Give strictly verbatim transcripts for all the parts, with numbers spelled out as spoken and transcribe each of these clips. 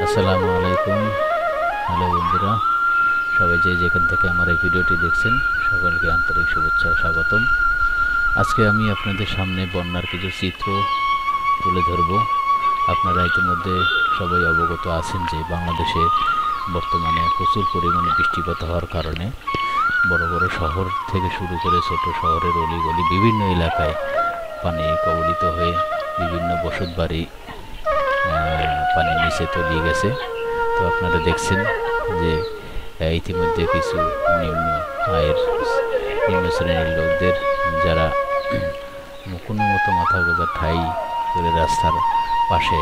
আসসালামু আলাইকুম। হ্যালো বন্ধুরা, সবাই যে যেখান থেকে আমার এই ভিডিওটি দেখছেন সকলকে আন্তরিক শুভেচ্ছা ও স্বাগতম। আজকে আমি আপনাদের সামনে বন্যার কিছু চিত্র তুলে ধরব। আপনারা ইতিমধ্যে সবাই অবগত আছেন যে বাংলাদেশে বর্তমানে প্রচুর পরিমাণে বৃষ্টিপাত হওয়ার কারণে বড় বড় শহর থেকে শুরু করে ছোট শহরের অলিগলি বিভিন্ন এলাকায় পানি কবলিত হয়ে বিভিন্ন বসতবাড়ি পানির নিচে তলিয়ে গেছে। তো আপনারা দেখছেন যে ইতিমধ্যে কিছু নিম্ন আয়ের নিম্ন শ্রেণীর লোকদের যারা কোনো মতো মাথা গোঁজার ঠাই করে রাস্তার পাশে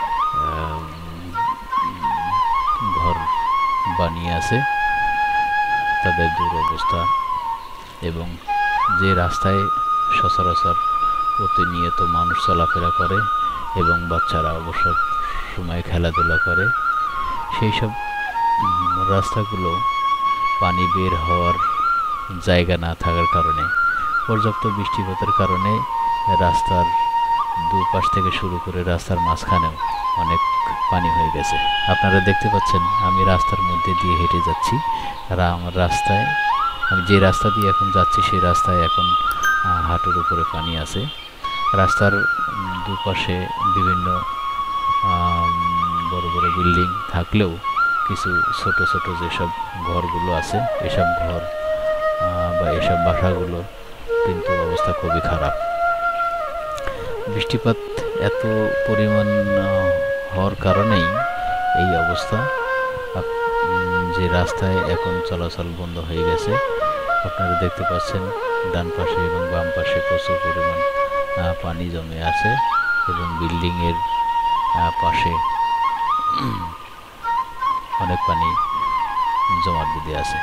ঘর বানিয়ে আছে, তাদের দুরবস্থা। এবং যে রাস্তায় সচরাচর প্রতিনিয়ত মানুষ চলাফেরা করে এবং বাচ্চারা অবসর সময় খেলাধুলা করে, সেই সব রাস্তাগুলো পানি বের হওয়ার জায়গা না থাকার কারণে পর্যাপ্ত বৃষ্টিপাতের কারণে রাস্তার দুপাশ থেকে শুরু করে রাস্তার মাঝখানেও অনেক পানি হয়ে গেছে। আপনারা দেখতে পাচ্ছেন আমি রাস্তার মধ্যে দিয়ে হেঁটে যাচ্ছি, আর আমার রাস্তায় আমি যে রাস্তা দিয়ে এখন যাচ্ছি সেই রাস্তায় এখন হাঁটুর উপরে পানি আছে। রাস্তার দুপাশে বিভিন্ন বড় বড় বিল্ডিং থাকলেও কিছু ছোট ছোট যেসব ঘরগুলো আছে, এসব ঘর বা এসব বাসাগুলো কিন্তু অবস্থা খুবই খারাপ। বৃষ্টিপাত এত পরিমাণ হওয়ার কারণেই এই অবস্থা। যে রাস্তায় এখন চলাচল বন্ধ হয়ে গেছে, আপনারা দেখতে পাচ্ছেন ডান পাশে এবং বাম পাশে প্রচুর পরিমাণ পানি জমে আছে এবং বিল্ডিংয়ের পাশে অনেক পানি জমা বেঁধে আছে।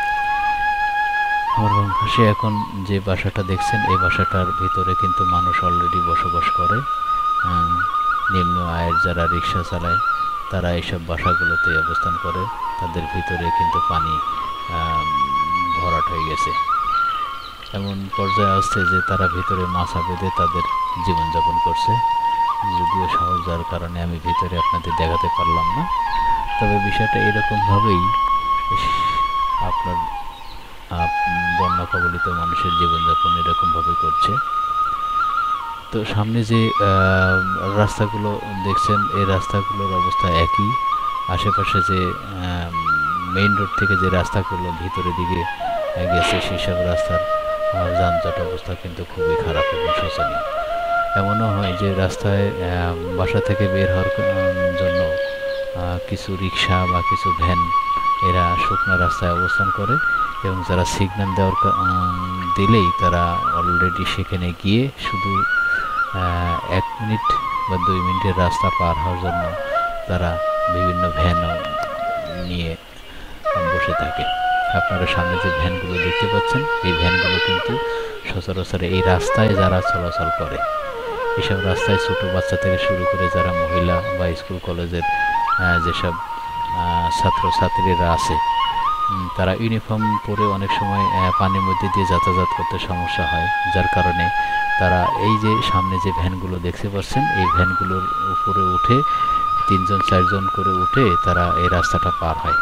আমার বাম পাশে এখন যে বাসাটা দেখছেন, এই বাসাটার ভিতরে কিন্তু মানুষ অলরেডি বসবাস করে। নিম্ন আয়ের যারা রিক্সা চালায় তারা এইসব বাসাগুলোতে অবস্থান করে, তাদের ভিতরে কিন্তু পানি ভরাট হয়ে গেছে। এমন পর্যায়ে আসছে যে তারা ভিতরে মাছা বেঁধে তাদের জীবনযাপন করছে। যদিও সাহস যার কারণে আমি ভিতরে আপনাদের দেখাতে পারলাম না, তবে বিষয়টা এরকমভাবেই আপনার বন্যা কবলিত মানুষের জীবনযাপন এরকমভাবে করছে। তো সামনে যে রাস্তাগুলো দেখছেন, এই রাস্তাগুলোর অবস্থা একই। আশেপাশে যে মেইন রোড থেকে যে রাস্তাগুলো ভিতরের দিকে গেছে সেসব রাস্তার যানজট অবস্থা কিন্তু খুবই খারাপ এবং শোচনীয়। এমনও হয় যে রাস্তায় বাসা থেকে বের হওয়ার জন্য কিছু রিক্সা বা কিছু ভ্যান এরা শুকনো রাস্তায় অবস্থান করে এবং যারা সিগন্যাল দেওয়ার দিলেই তারা অলরেডি সেখানে গিয়ে শুধু এক মিনিট বা দুই মিনিটের রাস্তা পার হওয়ার জন্য তারা বিভিন্ন ভ্যান নিয়ে বসে থাকে। আপনারা সামনে যে ভ্যানগুলো দেখতে পাচ্ছেন, এই ভ্যানগুলো কিন্তু সচরাচর এই রাস্তায় যারা চলাচল করে, এসব রাস্তায় ছোট বাচ্চা থেকে শুরু করে যারা মহিলা বা স্কুল কলেজের যেসব ছাত্রছাত্রীরা আছে, তারা ইউনিফর্ম পরে অনেক সময় পানির মধ্যে দিয়ে যাতায়াত করতে সমস্যা হয়, যার কারণে তারা এই যে সামনে যে ভ্যানগুলো দেখতে পাচ্ছেন, এই ভ্যানগুলোর উপরে উঠে তিনজন চারজন করে উঠে তারা এই রাস্তাটা পার হয়।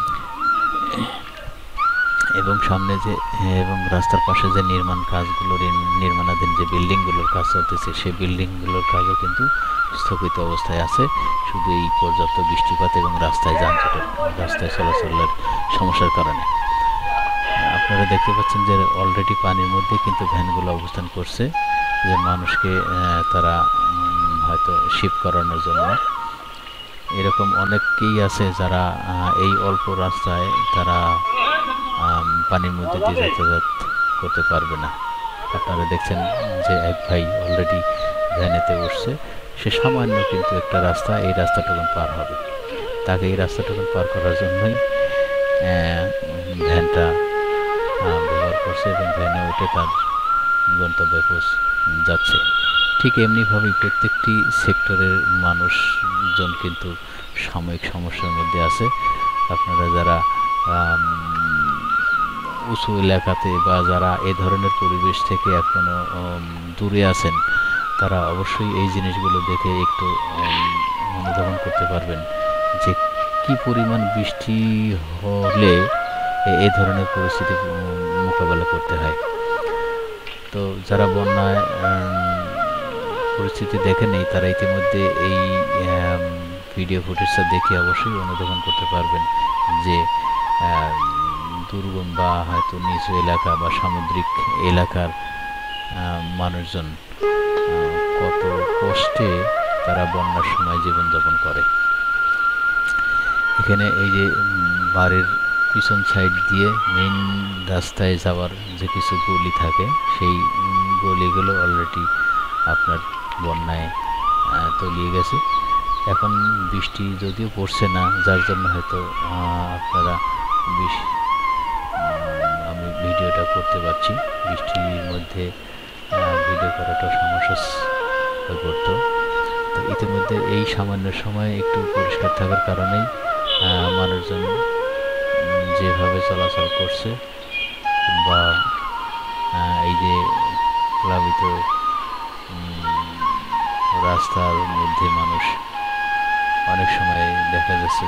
এবং সামনে যে এবং রাস্তার পাশে যে নির্মাণ কাজগুলোর নির্মাণাধীন যে বিল্ডিংগুলোর কাজ চলতেছে, সেই বিল্ডিংগুলোর কাজও কিন্তু স্থগিত অবস্থায় আছে, শুধু এই পর্যাপ্ত বৃষ্টিপাত এবং রাস্তায় যানজটের রাস্তায় চলাচলের সমস্যার কারণে। আপনারা দেখতে পাচ্ছেন যে অলরেডি পানির মধ্যে কিন্তু ভ্যানগুলো অবস্থান করছে, যে মানুষকে তারা হয়তো শিফট করানোর জন্য। এরকম অনেকেই আছে যারা এই অল্প রাস্তায় তারা পানির মধ্যে দিয়ে যাতায়াত করতে পারবে না। আপনারা দেখছেন যে এক ভাই অলরেডি ভ্যানেতে উঠছে, সে সামান্য কিন্তু একটা রাস্তা, এই রাস্তাটুকুন পার হবে, তাকে এই রাস্তাটুকুন পার করার জন্যই ভ্যানটা ব্যবহার করছে এবং ভ্যানে উঠে তার গন্তব্যে যাচ্ছে। ঠিক এমনিভাবেই প্রত্যেকটি সেক্টরের মানুষজন কিন্তু সাময়িক সমস্যার মধ্যে আছে। আপনারা যারা উঁচু এলাকাতে বা যারা এ ধরনের পরিবেশ থেকে এখনো দূরে আছেন, তারা অবশ্যই এই জিনিসগুলো দেখে একটু অনুধাবন করতে পারবেন যে কি পরিমাণ বৃষ্টি হলে এই ধরনের পরিস্থিতি মোকাবেলা করতে হয়। তো যারা বন্যায় পরিস্থিতি দেখে নেই তারা ইতিমধ্যে এই ভিডিও ফুটেজটা দেখে অবশ্যই অনুধাবন করতে পারবেন যে দুর্গম বা হয়তো নিচু এলাকা বা সামুদ্রিক এলাকার মানুষজন কত কষ্টে তারা বন্যার সময় জীবনযাপন করে। এখানে এই যে বাড়ির পিছন সাইড দিয়ে মেইন রাস্তায় যাওয়ার যে কিছু গলি থাকে সেই গলিগুলো অলরেডি আপনার বন্যায় তলিয়ে গেছে। এখন বৃষ্টি যদিও পড়ছে না, যার জন্য হয়তো আপনারা বেশ আমি ভিডিওটা করতে পারছি। বৃষ্টির মধ্যে ভিডিও করাটা সমস্যা হয়ে পড়তো। তো ইতিমধ্যে এই সামান্য সময় একটু পরিষ্কার থাকার কারণেই মানুষজন যেভাবে চলাচল করছে বা এই যে প্লাবিত রাস্তার মধ্যে মানুষ অনেক সময় দেখা যাচ্ছে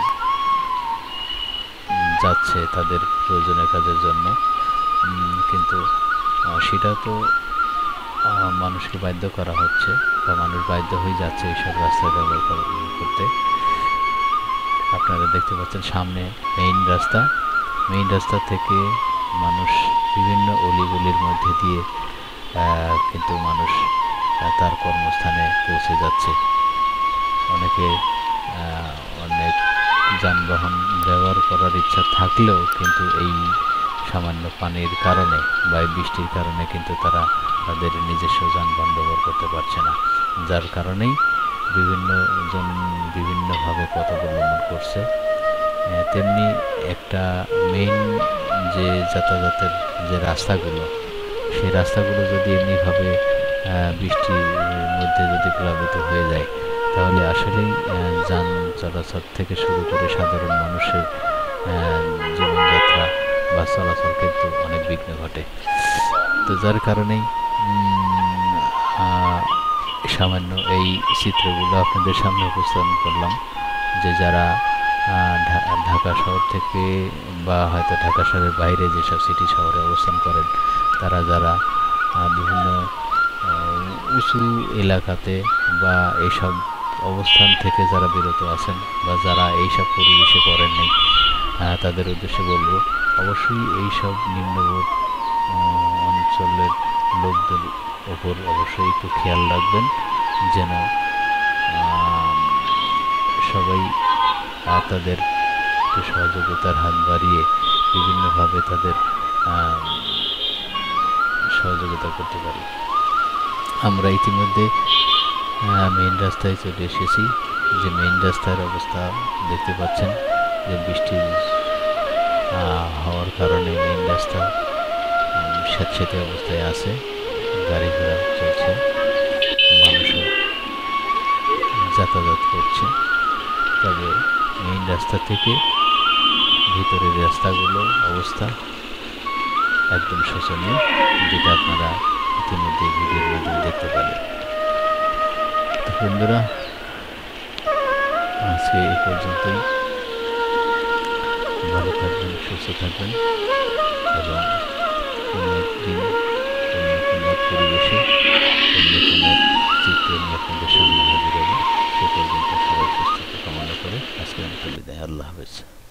যাচ্ছে তাদের প্রয়োজনীয় কাজের জন্য, কিন্তু সেটা তো মানুষকে বাধ্য করা হচ্ছে বা মানুষ বাধ্য হয়ে যাচ্ছে এইসব রাস্তা ব্যবহার করতে। আপনারা দেখতে পাচ্ছেন সামনে মেইন রাস্তা, মেইন রাস্তা থেকে মানুষ বিভিন্ন অলিগলির মধ্যে দিয়ে কিন্তু মানুষ তার কর্মস্থানে পৌঁছে যাচ্ছে। অনেকে অনেক যানবাহন ব্যবহার করার ইচ্ছা থাকলেও কিন্তু এই সামান্য পানির কারণে বা বৃষ্টির কারণে কিন্তু তারা তাদের নিজস্ব যানবাহন ব্যবহার করতে পারছে না, যার কারণেই বিভিন্ন জন বিভিন্নভাবে পথ অবলম্বন করছে। তেমনি একটা মেইন যে যাতায়াতের যে রাস্তাগুলো, সেই রাস্তাগুলো যদি এমনিভাবে বৃষ্টির মধ্যে যদি প্লাবিত হয়ে যায় তাহলে আসলেই যান চলাচল থেকে শুরু করে সাধারণ মানুষের জীবনযাত্রা বা চলাচল কিন্তু অনেক বিঘ্ন ঘটে। তো যার কারণেই সামান্য এই চিত্রগুলো আপনাদের সামনে উপস্থাপন করলাম যে যারা ঢাকা শহর থেকে বা হয়তো ঢাকা শহরের বাইরে যেসব সিটি শহরে অবস্থান করেন, তারা যারা বিভিন্ন উঁচু এলাকাতে বা এইসব অবস্থান থেকে যারা বিরত আছেন বা যারা এইসব পরিবেশে করেননি, তাদের উদ্দেশ্যে বলবো অবশ্যই এইসব নিম্নবর্তী অঞ্চলের লোকদের ওপর অবশ্যই একটু খেয়াল রাখবেন যেন সবাই তাদের একটু সহযোগিতার হাত বাড়িয়ে বিভিন্নভাবে তাদের সহযোগিতা করতে পারি। আমরা ইতিমধ্যে মেইন রাস্তায় চলে এসেছি। যে মেইন রাস্তার অবস্থা দেখতে পাচ্ছেন যে বৃষ্টি হওয়ার কারণে মেইন রাস্তা স্যাঁতস্যাঁতে অবস্থায় আছে, গাড়ি ঘোড়া চলছে, মানুষও যাতায়াত করছে। তবে মেইন রাস্তা থেকে ভিতরের রাস্তাগুলো অবস্থা একদম শোচনীয়, যেটা আপনারা ইতিমধ্যে ভিডিওর মাধ্যমে দেখতে পাবেন। বন্ধুরা, আজকে এই পর্যন্তই। ভালো থাকবেন, সুস্থ থাকবেন এবং কোনো একদিন অন্য কোনো পরিবেশে অন্য কোনো চিত্র নিয়ে আপনাদের সামনে হাজির হবে। সে পর্যন্ত সবাই সুস্থতা কামনা করে আজকে আমি বিদায়। আল্লাহ হাফেজ।